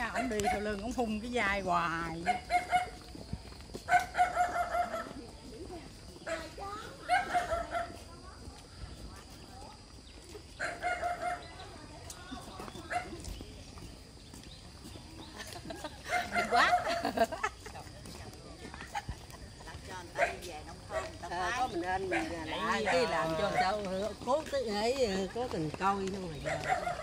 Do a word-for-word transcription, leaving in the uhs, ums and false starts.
ổng đi sau lưng ổng hung cái vai hoài. Quá à, có mình anh mình là cái làm cho sao cố tới ấy cố tình coi thôi mà giờ